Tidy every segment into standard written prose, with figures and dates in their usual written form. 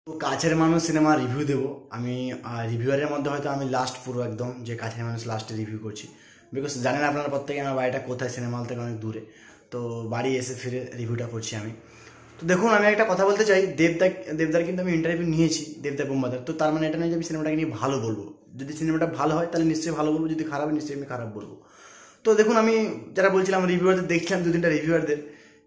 তো কাছের মানুষ সিনেমা রিভিউ দেবো আমি। রিভিউয়ারের মধ্যে হয়তো আমি লাস্ট পুরো একদম যে কাছের মানুষ লাস্টে রিভিউ করছি, বিকজ জানেন আপনারা প্রত্যেকে আমার বাড়িটা কোথায়, সিনেমা হল থেকে অনেক দূরে। তো বাড়ি এসে ফিরে রিভিউটা করছি আমি। তো দেখুন, আমি একটা কথা বলতে চাই, দেবদার কিন্তু আমি ইন্টারভিউ নিয়েছি, দেবদার বোম্বাদার। তো তার মানে এটা নয় যে আমি সিনেমাটাকে নিয়ে ভালো বলবো। যদি সিনেমাটা ভালো হয় তাহলে নিশ্চয়ই ভালো বলবো, যদি খারাপ হয় নিশ্চয়ই আমি খারাপ বলবো। তো দেখুন, আমি যারা বলছিলাম রিভিউয়ারদের দেখছিলাম, দু তিনটা রিভিউয়ারদের,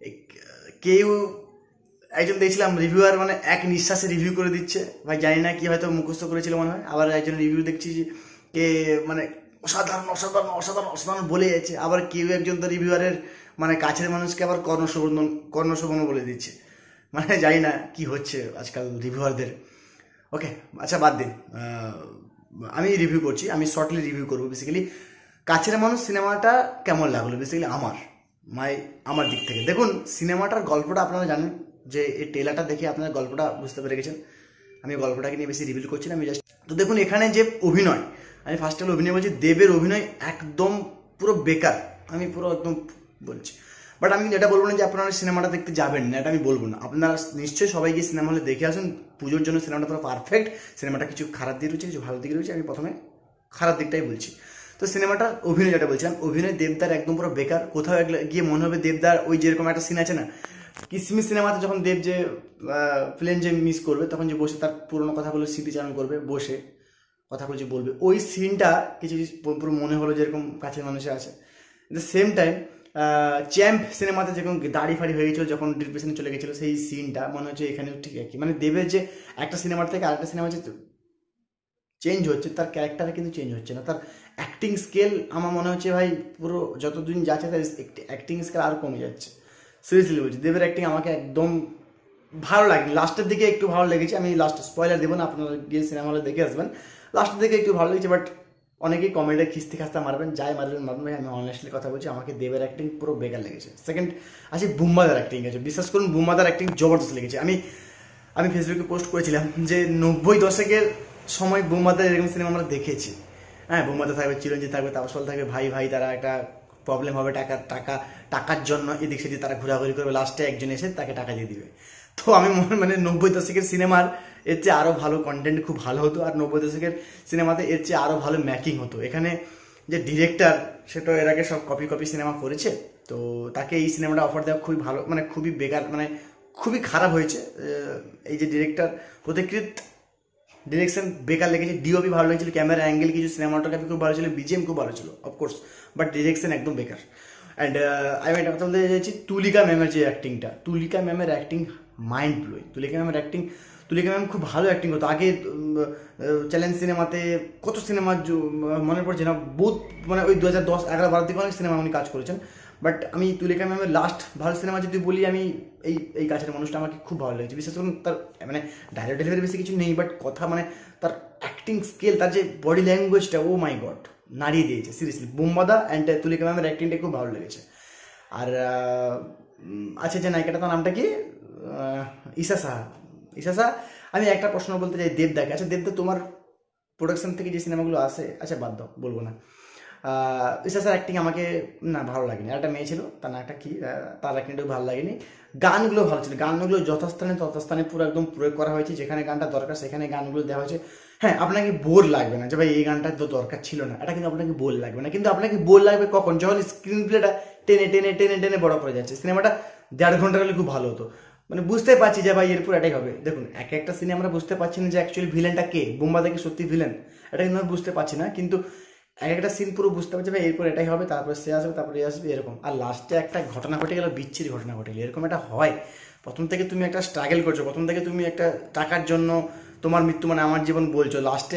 কেউ একজন দেখছিলাম রিভিউয়ার মানে এক নিঃশ্বাসে রিভিউ করে দিচ্ছে, ভাই জানি না কি হয়তো মুখস্থ করেছিল মনে হয়। আবার একজন রিভিউ দেখছি যে কে মানে অসাধারণ অসাধারণ অসাধারণ অসাধারণ বলে যাচ্ছে। আবার কেউ একজন তো রিভিউয়ারের মানে কাছের মানুষকে আবার কর্ণশোভন বলে দিচ্ছে। মানে জানি না কি হচ্ছে আজকাল রিভিউয়ারদের। ওকে, আচ্ছা বাদ দিন। আমি রিভিউ করছি, আমি শর্টলি রিভিউ করবো। বেসিক্যালি কাছের মানুষ সিনেমাটা কেমন লাগলো বেসিক্যালি আমার দিক থেকে। দেখুন, সিনেমাটার গল্পটা আপনারা জানেন, যে এই ট্রেলারটা দেখে আপনারা গল্পটা বুঝতে পেরে গেছেন। আমি গল্পটাকে নিয়ে বেশি রিভিল করছি না, আমি জাস্ট তো দেখুন এখানে যে অভিনয়, আমি ফার্স্ট অফ অভিনয় বলছি, দেবের অভিনয় একদম পুরো বেকার, আমি পুরো একদম বলছি। বাট আমি কিন্তু এটা বলবো না যে আপনারা সিনেমাটা দেখতে যাবেন না, এটা আমি বলবো না। আপনারা নিশ্চয়ই সবাই গিয়ে সিনেমা হলে দেখে আসুন, পুজোর জন্য সিনেমাটা পুরো পারফেক্ট। সিনেমাটা কিছু খারাপ দিক রয়েছে, কিছু ভালো দিক রয়েছে, আমি প্রথমে খারাপ দিকটাই বলছি। তো সিনেমাটার অভিনয় যেটা বলছিলাম, অভিনয় দেবদার একদম পুরো বেকার। কোথাও গিয়ে মনে হবে দেবদার ওই যেরকম একটা সিন আছে না, কিসমিস সিনেমাতে যখন দেব যে প্লেন যে মিস করবে, তখন যে বসে তার পুরোনো কথাগুলো স্মৃতিচারণ করবে, বসে কথাগুলো যে বলবে, ওই সিনটা কিছু পুরো মনে হলো যেরকম কাছের মানুষে আছে। At the same time Champ সিনেমাতে যেরকম দাড়ি ফাড়ি হয়ে গেছিলো, যখন ডিপ্রেশনে চলে গেছিলো, সেই সিনটা মনে হচ্ছে এখানেও ঠিক একই। মানে দেবের যে একটা সিনেমার থেকে আরেকটা সিনেমা যে চেঞ্জ হচ্ছে, তার ক্যারেক্টারে কিন্তু চেঞ্জ হচ্ছে না। তার অ্যাক্টিং স্কেল আমার মনে হচ্ছে ভাই পুরো যতদিন যাচ্ছে তার অ্যাক্টিং স্কেল আরও কমে যাচ্ছে। সিরিয়াসলি বলছি, দেবের অ্যাক্টিং আমাকে একদম ভালো লাগেনি। লাস্টের দিকে একটু ভালো লেগেছে, আমি লাস্ট স্পয়লার দেবো না, আপনারা গিয়ে সিনেমা হলে দেখে আসবেন। লাস্টের দিকে একটু ভালো লেগেছে, বাট অনেকেই কমেন্টে খিস্তি খাস্তা মারবেন, যাই মারবেন ভাই, আমি অনেস্টলি কথা বলছি, আমাকে দেবের অ্যাক্টিং পুরো বেকার লেগেছে। সেকেন্ড আছে বুম্বাদার অ্যাক্টিং আছে, বিশ্বাস করুন বুম্বাদার অ্যাক্টিং জবরদস্ত লেগেছে। আমি ফেসবুকে পোস্ট করেছিলাম যে 90 দশকের সময় বুম্বাদার এরকম সিনেমা আমরা দেখেছি। হ্যাঁ, বুম্বাদা থাকবে, চিরঞ্জিত থাকবে, তাপসপাল থাকবে, ভাই ভাই তারা একটা প্রবলেম হবে, টাকার জন্য এদিক সেদিক তারা ঘোরাঘুরি করবে, লাস্টে একজন এসে তাকে টাকা দিয়ে দিবে। তো আমি মানে 90 দশকের সিনেমার এর চেয়ে আরও ভালো কন্টেন্ট খুব ভালো হতো, আর 90 দশকের সিনেমাতে এর চেয়ে আরও ভালো মেকিং হতো। এখানে যে ডিরেক্টর, সেটা এর আগে সব কপি সিনেমা করেছে, তো তাকে এই সিনেমাটা অফার দেওয়া খুবই ভালো, মানে খুবই বেকার, মানে খুবই খারাপ হয়েছে। এই যে ডিরেক্টর পথিকৃৎ, ডিরেকশন বেকার লেগেছে। ডিওপি ভালো লেগেছিল, ক্যামেরা অ্যাঙ্গেল কিছু, সিনেমাটোগ্রাফি খুব ভালো ছিল, বিজিএম খুব ভালো ছিল অফকোর্স, বাট ডিরেকশন একদম বেকার। অ্যান্ড আমি একটা কথা বলতে চাইছি, তুলিকা ম্যামের যে অ্যাক্টিংটা, তুলিকা ম্যামের acting mind blowing. Tulika ma'am খুব ভালো অ্যাক্টিং হতো আগে। চ্যালেঞ্জ সিনেমাতে কত সিনেমা মনে পড়ছে না, বহুত মানে ওই 2010, 11, 12 থেকে অনেক সিনেমা উনি কাজ করেছেন। বাট আমি তুলিকা ম্যামের লাস্ট ভালো সিনেমা যদি বলি, আমি এই কাছের মানুষটা আমাকে খুব ভালো লেগেছে। বিশেষ করুন তার মানে ডায়লগ ডেলিভারি বেশি কিছু নেই, বাট কথা মানে তার অ্যাক্টিং স্কেল, তার যে বডি ল্যাঙ্গুয়েজটা, ও মাই গড, নাড়িয়ে দিয়েছে সিরিয়াসলি। বুম্বাদা অ্যান্ড তুলিকা ম্যামের অ্যাক্টিংটা খুব ভালো লেগেছে। আর আচ্ছা, যে নায়িকাটা, তার নামটা কি, ঈশা সাহা। আমি একটা প্রশ্ন বলতে চাই দেবদাকে। আচ্ছা দেবদা, তোমার প্রোডাকশন থেকে যে সিনেমাগুলো আসে, আচ্ছা বাদ দাও, বলবো না। ঈশা স্যার অ্যাক্টিং আমাকে না ভালো লাগেনি। একটা মেয়ে ছিল, তার নামটা কি, তার অ্যাক্টিংটাও ভালো লাগেনি। গানগুলো ভালো ছিল, গানগুলো যথাস্থানে পুরো একদম প্রয়োগ করা হয়েছে, যেখানে গানটা দরকার সেখানে গানগুলো দেওয়া হয়েছে। হ্যাঁ, আপনাকে বোর লাগবে না যে ভাই এই গানটা তো দরকার ছিল না, এটা কিন্তু আপনাকে বোর লাগবে না। কিন্তু আপনাকে বোর লাগবে কখন, যখন স্ক্রিন প্লেটা টেনে টেনে টেনে টেনে বড় করে যাচ্ছে। সিনেমাটা 1.5 ঘন্টা হলে খুব ভালো হতো, মানে বুঝতে পারছি যে ভাই এরপর এটাই হবে। দেখুন, একটা সিনে আমরা বুঝতে পারছি না যে অ্যাকচুয়ালি ভিলেনটা কে, বোম্বাদা কি সত্যি ভিলেন, এটা কিন্তু আমরা বুঝতে পারছি না। কিন্তু একটা সিন পুরো বুঝতে পারছি ভাই এরপর এটাই হবে, তারপরে সে আসবে, তারপরে আসবে, এরকম। আর লাস্টে একটা ঘটনা ঘটে গেল, বিচ্ছিরি ঘটনা ঘটে গেল, এরকম একটা হয়। প্রথম থেকে তুমি একটা স্ট্রাগল করছো, প্রথম থেকে তুমি একটা টাকার জন্য তোমার মৃত্যু মানে আমার জীবন বলছো, লাস্টে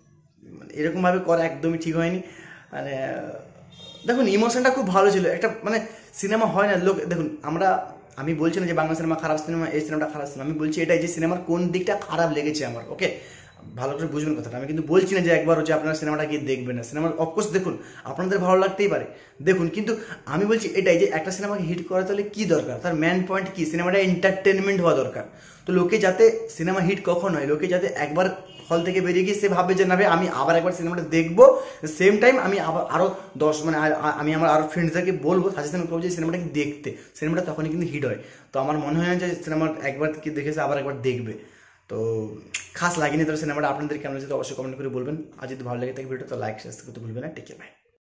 এরকমভাবে করা একদমই ঠিক হয়নি। মানে দেখুন, ইমোশনটা খুব ভালো ছিল, একটা মানে সিনেমা হয় না লোক। দেখুন, আমি বলছি না যে বাংলা সিনেমা খারাপ সিনেমা, এই সিনেমাটা খারাপ সিনেমা, আমি বলছি এটাই যে সিনেমার কোন দিকটা খারাপ লেগেছে আমার। ওকে, ভালো করে বুঝবেন কথাটা। আমি কিন্তু বলছি না যে একবার হচ্ছে আপনারা সিনেমাটা গিয়ে দেখবেন না, সিনেমা অফকোর্স দেখুন, আপনাদের ভালো লাগতেই পারে, দেখুন। কিন্তু আমি বলছি এটাই যে একটা সিনেমাকে হিট করা তাহলে কি দরকার, তার ম্যান পয়েন্ট কি, সিনেমাটা এন্টারটেনমেন্ট হওয়া দরকার। তো লোকে যাতে সিনেমা হিট কখন হয়, লোকে যাতে একবার হল থেকে বেরিয়ে গিয়ে সে ভাবে যে না ভাই আমি আবার একবার সিনেমাটা দেখবো, সেম টাইম আমি আবার আরও 10 মানে আমি আমার আরও ফ্রেন্ডসদেরকে বলবো, সাজেশন করবো যে সিনেমাটাকে দেখতে, সিনেমাটা তখনই কিন্তু হিট হয়। তো আমার মনে হয় না যে সিনেমা একবার কি দেখেছে আবার একবার দেখবে। তো খাস লাগেনি, তো সিনেমাটা আপনাদের কেমন লাগছে তো অবশ্যই কমেন্ট করে বলবেন। আর যদি ভালো লাগে থাকে ভিডিও তো লাইক শেয়ার করতে ভুলবেন না। Take care, by.